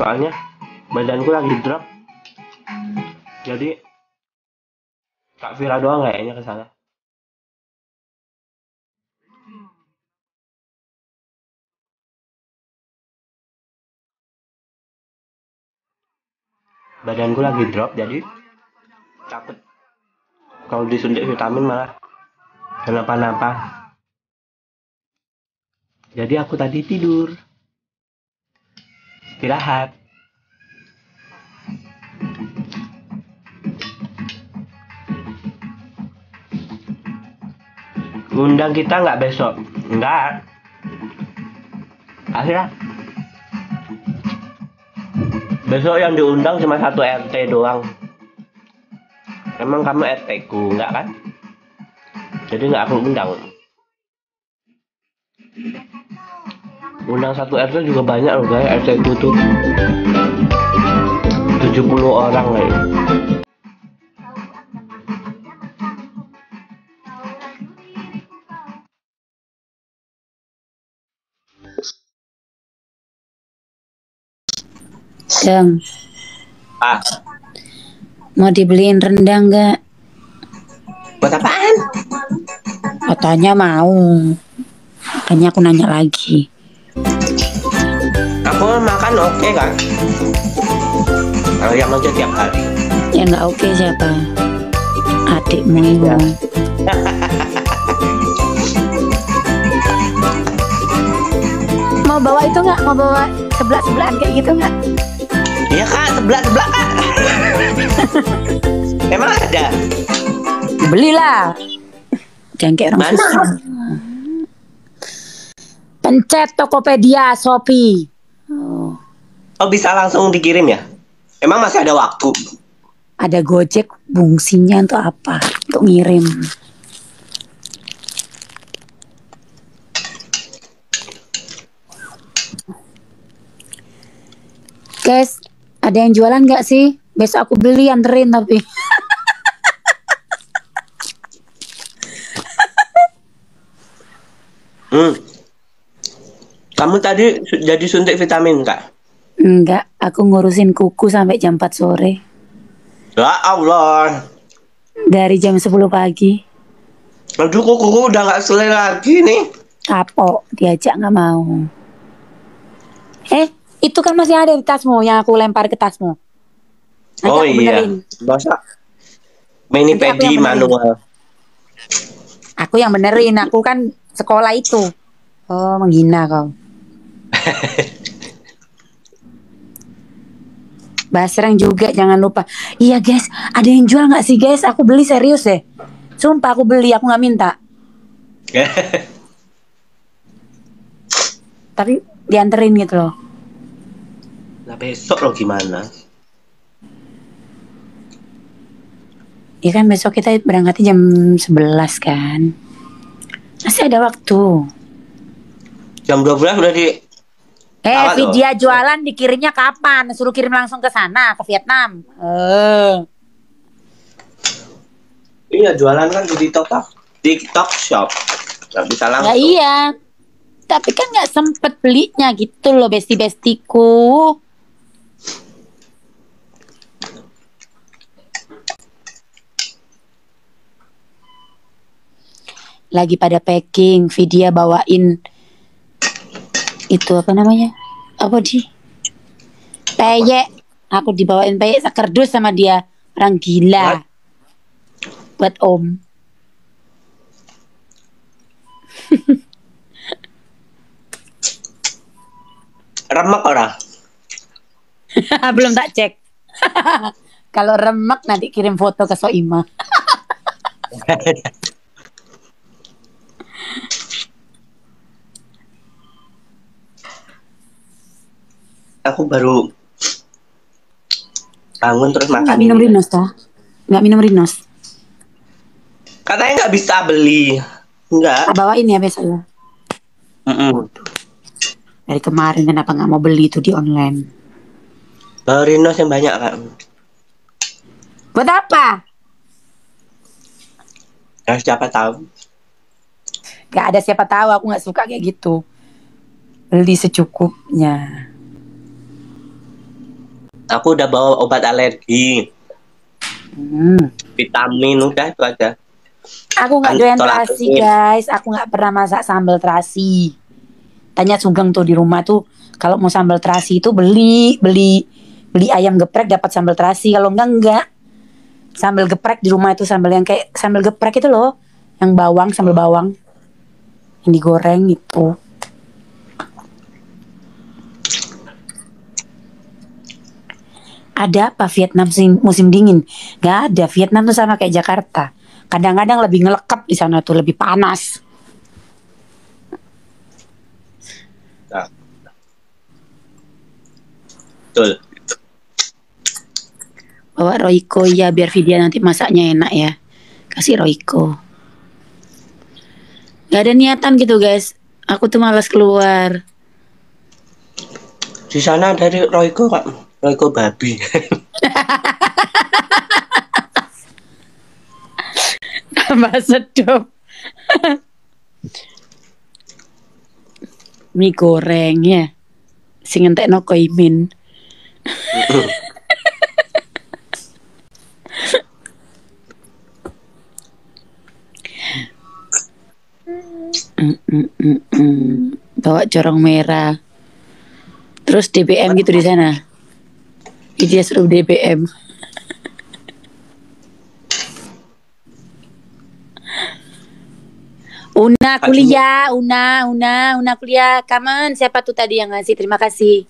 Soalnya badanku lagi drop. Jadi Kak Vira doang kayaknya ke sana. Badanku lagi drop, jadi takut kalau disuntik vitamin malah kenapa-napa. Jadi aku tadi tidur, istirahat. Ngundang kita nggak besok? Nggak. Akhirnya besok yang diundang cuma satu RT doang. Emang kamu RT ku, nggak kan? Jadi nggak aku undang. Undang satu RT juga banyak loh guys. RT ku tuh 70 orang guys. Deng, mau dibeliin rendang nggak? Buat apaan? Katanya mau. Makanya aku nanya lagi. Aku makan oke kan? Kalau yang aja tiap hari. Ya nggak oke siapa? Adikmu itu. Ya. Mau bawa itu nggak? Mau bawa sebelah-sebelahan kayak gitu nggak? Iya kak, sebelah kak. Emang ada? Belilah. Jangan kayak orang susah. Pencet Tokopedia, Shopee. Oh bisa langsung dikirim ya? Emang masih ada waktu? Ada Gojek, fungsinya untuk apa? Untuk ngirim. Guys, ada yang jualan nggak sih? Besok aku beli, anterin tapi. Kamu tadi jadi suntik vitamin kak? Enggak, aku ngurusin kuku sampai jam 4 sore. Ya Allah. Dari jam 10 pagi. Aduh kuku udah nggak selai lagi nih. Kapok, diajak nggak mau. Itu kan masih ada di tasmu yang aku lempar ke tasmu. Nanti Oh aku iya. benerin. Masa mani Nanti aku pedi yang benerin. manual. Aku yang benerin, aku kan sekolah itu. Oh, menghina kau. Basreng juga jangan lupa. Iya guys, ada yang jual nggak sih guys? Aku beli serius deh. Sumpah aku beli, aku nggak minta. Tapi dianterin gitu loh. Nah besok lo gimana? Ya kan besok kita berangkatnya jam 11 kan. Masih ada waktu. Jam 12 udah di... Vidya jualan dikirimnya kapan? Suruh kirim langsung ke sana, ke Vietnam. Iya jualan kan di TikTok Shop. Gak bisa langsung. Ya iya. Tapi kan nggak sempet belinya gitu loh besti-bestiku. Lagi pada packing, Vidya bawain itu apa namanya? Apa di? Peyek. Aku dibawain peyek sekerdus sama dia. Orang gila. Buat Om. Remek orang. Belum tak cek. Kalau remek nanti kirim foto ke Soima. Aku baru bangun terus makan. Nggak minum Rinos toh? Nggak minum Rinos? Katanya nggak bisa beli. Enggak. Bawain ya besok ya. Dari kemarin kenapa nggak mau beli itu di online? Rinos yang banyak kak. Buat apa? Ya siapa tahu. Gak ada siapa tahu, aku nggak suka kayak gitu. Beli secukupnya. Aku udah bawa obat alergi, vitamin, udah itu aja. Aku nggak Kan doyan tolak terasi angin. guys. Aku nggak pernah masak sambal terasi. Tanya Sugeng tuh di rumah tuh, kalau mau sambal terasi itu beli ayam geprek dapat sambal terasi. Kalau enggak. Sambal geprek di rumah itu sambal yang kayak sambal geprek itu loh, yang bawang, sambal bawang yang digoreng itu. Ada apa Vietnam musim dingin? Gak ada. Vietnam tuh sama kayak Jakarta. Kadang-kadang lebih ngelekep di sana tuh, lebih panas. Nah, betul. Bawa Royco ya biar Vidya nanti masaknya enak ya. Kasih Royco. Gak ada niatan gitu guys. Aku tuh malas keluar. Di sana dari Royco Kak, Royco babi. Tambah sedap. Mie goreng ya. Sing entekno koimin. Bawa corong merah. Terus DBM gitu di sana. Dia suruh DBM. Una kuliah, Una kuliah. Kamen, siapa tuh tadi yang ngasih? Terima kasih.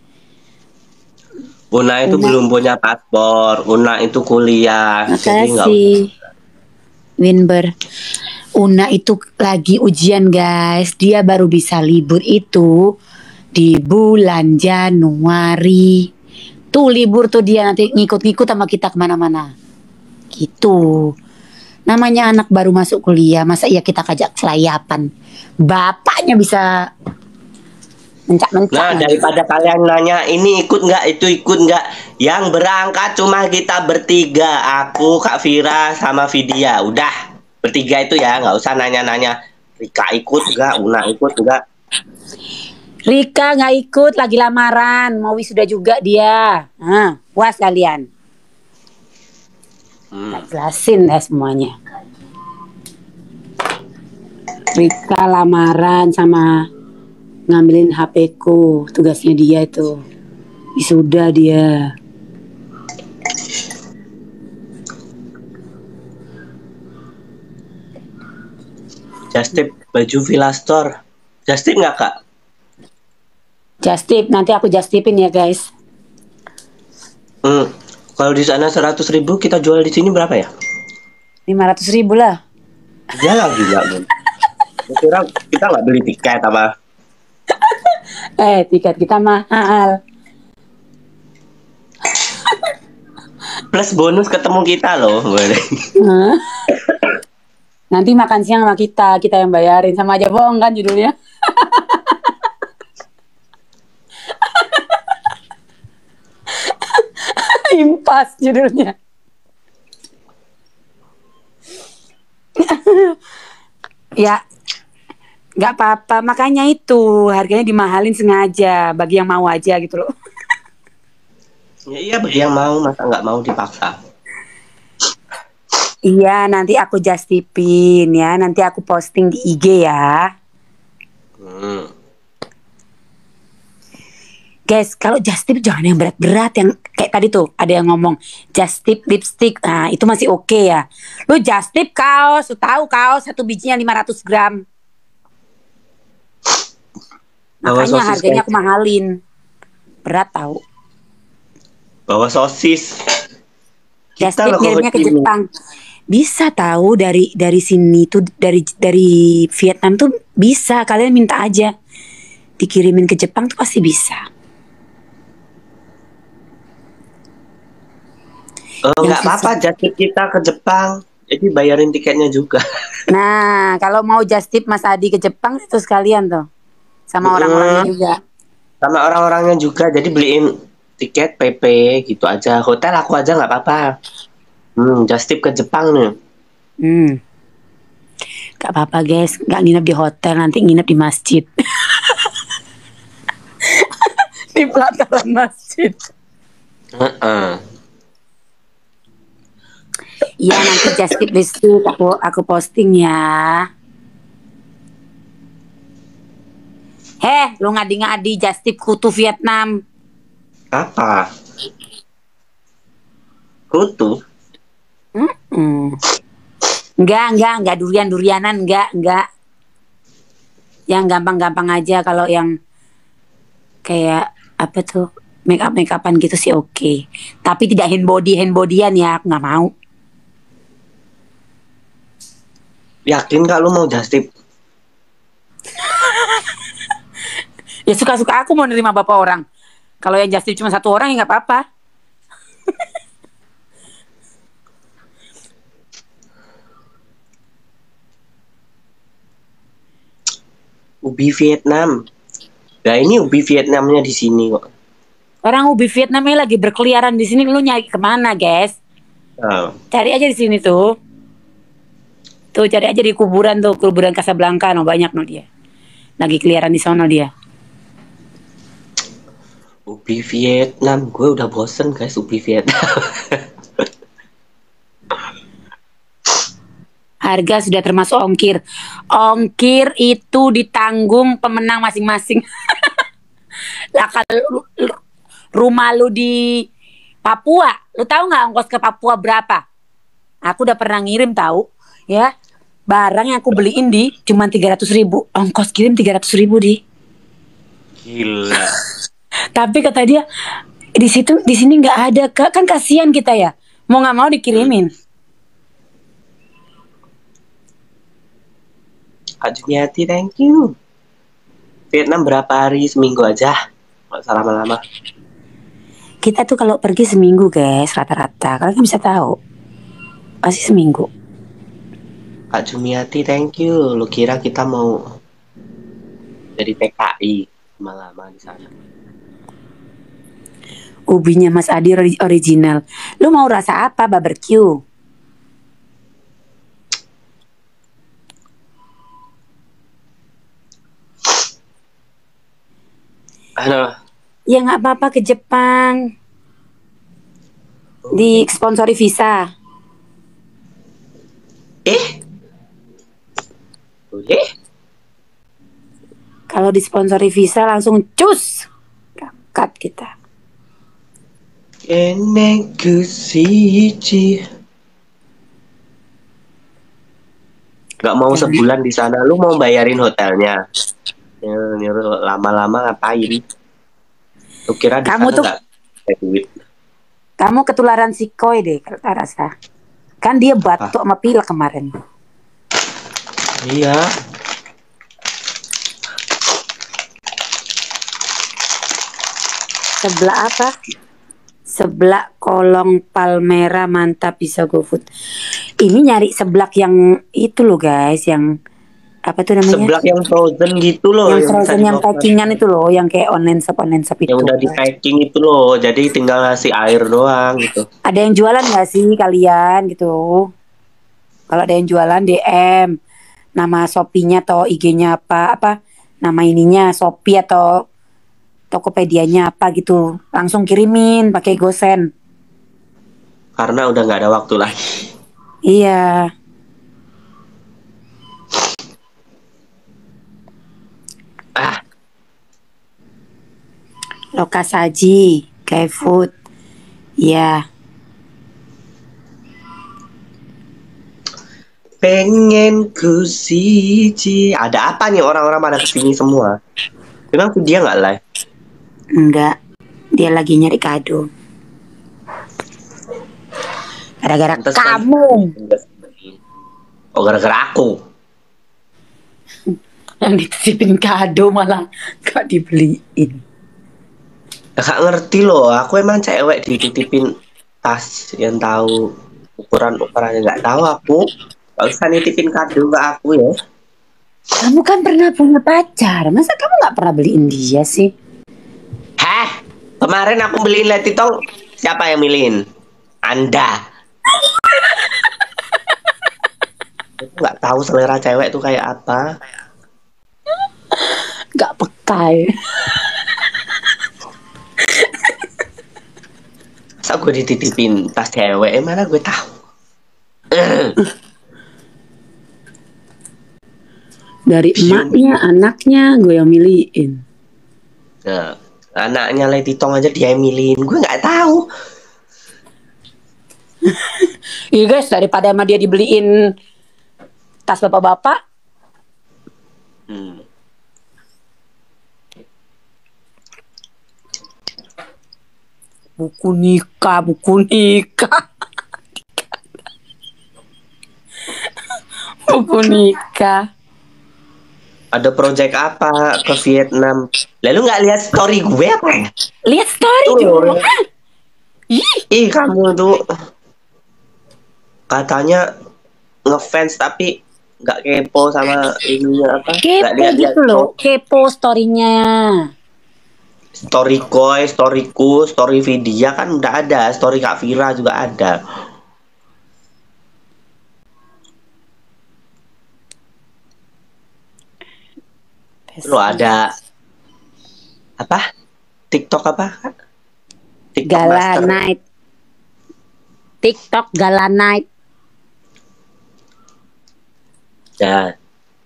Una itu Una. belum punya paspor, Una itu kuliah. Jadi nggak Makasih. Winber. Una itu lagi ujian guys. Dia baru bisa libur itu di bulan Januari. Tuh libur tuh dia nanti ngikut-ngikut sama kita kemana-mana. Gitu. Namanya anak baru masuk kuliah, masa iya kita kajak selayapan. Bapaknya bisa mencak-mencak. Nah, daripada kalian nanya ini ikut nggak, itu ikut nggak, yang berangkat cuma kita bertiga, aku, Kak Vira, sama Vidya. Udah bertiga itu ya, nggak usah nanya-nanya. Rika ikut nggak, Una ikut nggak? Rika nggak ikut, lagi lamaran, mau wisuda juga dia. Nah, puas kalian. Tak jelasin dah semuanya. Rika lamaran sama ngambilin HP ku, tugasnya dia itu. Wisuda dia. Just tip baju Villa Store. Just tip nggak, Kak? Just tip, nanti aku just tipin ya guys. Kalau di sana 100.000, kita jual di sini berapa ya? 500.000 lah. Ya lah gila, Bun. Kira kita nggak beli tiket apa? Tiket kita mahal. Plus bonus ketemu kita loh, boleh. Nanti makan siang sama kita yang bayarin, sama aja bohong kan judulnya. Impas judulnya. Ya, nggak apa-apa. Makanya itu harganya dimahalin sengaja bagi yang mau aja gitu loh. Ya iya, bagi yang mau, masa nggak mau dipaksa. Iya, nanti aku just tipin ya. Nanti aku posting di IG ya. Guys, kalau just tip jangan yang berat-berat, yang kayak tadi tuh ada yang ngomong just tip lipstick. Nah, itu masih oke ya. Lu just tip kaos, lu tahu kaos satu bijinya 500 gram. Bawa Makanya sosis, harganya guys. aku mahalin. Berat tahu. Bawa sosis. Just Kita tip loh ngirimnya ke ini. Jepang. Bisa tahu dari sini tuh dari Vietnam tuh bisa, kalian minta aja. Dikirimin ke Jepang tuh pasti bisa. Oh, Yang nggak apa-apa, susah. just tip kita ke Jepang. Jadi bayarin tiketnya juga. Nah, kalau mau just tip Mas Adi ke Jepang itu sekalian tuh. Sama orang-orangnya juga. Sama orang-orangnya juga. Jadi beliin tiket PP gitu aja. Hotel aku aja nggak apa-apa. Just tip ke Jepang nih. Gak apa-apa guys, gak nginep di hotel, nanti nginep di masjid. Di pelataran masjid. Heeh. Iya nanti just tip list aku posting ya. Lu ngadi-ngadi just tip kutu Vietnam. Apa? Kutu? Enggak durianan, enggak. Yang gampang-gampang aja, kalau yang kayak apa tuh, make upan gitu sih oke. Tapi tidak handbodyan ya, aku nggak mau. Yakin gak lu mau just tip? Ya suka-suka aku mau nerima bapak orang. Kalau yang just tip cuma satu orang ya nggak apa-apa. Ubi Vietnam. Nah ini ubi Vietnamnya di sini kok. Orang ubi Vietnamnya lagi berkeliaran di sini, lu nyari kemana, guys? Oh. Cari aja di sini tuh. Tuh cari aja di kuburan Casablanca, no banyak no dia. Lagi keliaran di sana dia. Ubi Vietnam, gue udah bosen guys ubi Vietnam. Harga sudah termasuk ongkir. Ongkir itu ditanggung pemenang masing-masing. Lah kalau rumah lu di Papua, lu tahu nggak ongkos ke Papua berapa? Aku udah pernah ngirim tahu, ya. Barang yang aku beliin di cuma 300.000, ongkos kirim 300.000 di. Gila. Tapi kata dia di sini nggak ada, kan kasihan kita ya. Mau nggak mau dikirimin. Kak Juniati, thank you. Vietnam berapa hari? Seminggu aja. Nggak usah lama-lama. Kita tuh kalau pergi seminggu guys, rata-rata. Kalian bisa tahu. Pasti seminggu. Kak Jumiati, thank you. Lu kira kita mau jadi TKI lama-lama di sana? Ubinya Mas Adi original. Lu mau rasa apa, barbecue? Halo. Ya nggak apa-apa ke Jepang. Di sponsori visa. Boleh? Kalau disponsori visa langsung cus. Berangkat kita. Enengku siji. Gak mau sebulan di sana, lu mau bayarin hotelnya? Nyuruh lama-lama ngapain? Lu kira di Kamu sana tuh nggak ada duit? Kamu ketularan si Koi deh, kalau tak rasa. Kan dia batuk sama pilek kemarin. Iya. Sebelah apa? Seblak kolong Palmera mantap, bisa GoFood. Ini nyari seblak yang itu loh guys, yang apa tuh namanya? Seblak yang frozen gitu loh. Yang frozen, yang packingan itu loh, yang kayak online shop itu. Yang udah di packing itu loh, jadi tinggal ngasih air doang gitu. Ada yang jualan nggak sih kalian gitu? Kalau ada yang jualan DM, nama Shopee-nya atau IG-nya apa nama ininya Shopee atau Tokopedia-nya apa gitu, langsung kirimin pakai GoSend. Karena udah nggak ada waktu lagi. Iya. Lokasaji, GoFood. Iya. Pengen ku siji. Ada apa nih orang-orang pada kesini semua? Memang dia nggak live? Enggak. Dia lagi nyari kado. Gara-gara kamu. Oh, gara-gara aku. Yang dititipin kado malah gak dibeliin. Gak ngerti loh, aku emang cewek dititipin tas yang tahu ukurannya nggak tahu aku. Gak usah nitipin kado ke aku ya. Kamu kan pernah punya pacar, masa kamu nggak pernah beliin dia sih? Heh, kemarin aku beliin letitong, siapa yang milihin? Anda. Aku nggak tahu selera cewek tuh kayak apa. Nggak peka ya. Masa gue dititipin tas cewek, mana gue tahu. Dari emaknya, anaknya gue yang milihin. Nah, anaknya Leti Tong aja dia yang milihin, gue nggak tahu. Iya guys, daripada sama dia dibeliin tas bapak-bapak. Buku nikah. Buku nikah. Ada project apa ke Vietnam? Lalu nggak lihat story gue apa ya? Lihat story Tuh. juga. Ih, Kamu tuh katanya ngefans tapi nggak kepo sama ininya apa? Nggak kepo lihat-lihat gitu loh. Kepo storynya. story Koi, storyku, story Vidya kan udah ada, story Kak Vira juga ada. Lo ada apa? TikTok apa? TikTok Master. Galanite. TikTok Galanite. Ya.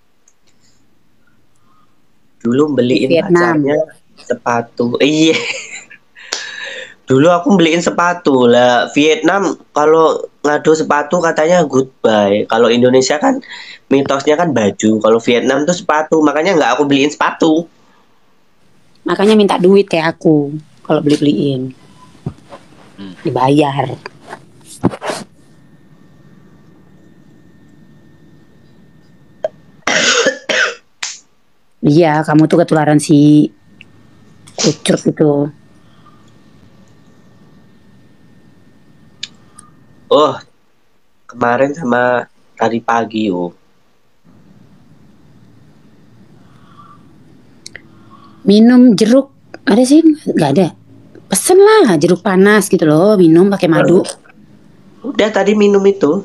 Dulu beliin Vietnam. pacarnya sepatu. Iya. Dulu aku beliin sepatu lah. Vietnam kalau ngadu sepatu katanya goodbye. Kalau Indonesia kan mitosnya kan baju. Kalau Vietnam tuh sepatu. Makanya nggak aku beliin sepatu. Makanya minta duit kayak aku kalau beliin. Dibayar. Iya, kamu tuh ketularan si kucur itu. Oh, kemarin sama tadi pagi Minum jeruk ada sih? Nggak ada. Pesen lah jeruk panas gitu loh, minum pakai madu. Udah tadi minum itu.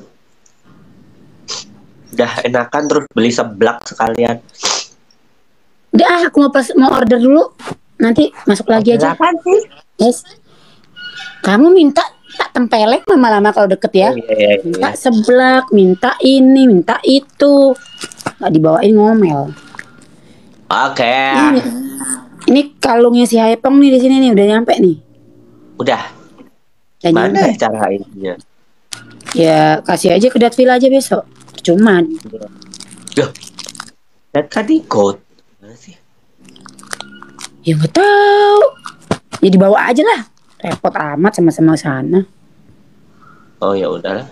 Udah enakan terus beli seblak sekalian. Udah, aku mau order dulu. Nanti masuk lagi aja. Apaan sih? Yes. Kamu minta tak tempeleng lama-lama kalau deket ya. Oh, iya. Minta seblak, minta ini, minta itu. Nggak dibawain ngomel. Oke. Ini kalungnya si Haipong nih di sini nih udah nyampe nih. Udah. Udah Mana nyampe. cara ininya? Ya kasih aja ke Datville aja besok. Cuma Loh. Dan tadi code. Mana sih? ya nggak tahu. Ya dibawa aja lah. Repot amat sama-sama sana. Oh ya udahlah.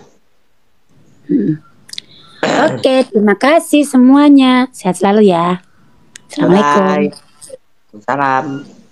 Oke, terima kasih semuanya. Sehat selalu ya. Assalamualaikum. Bye. Salam.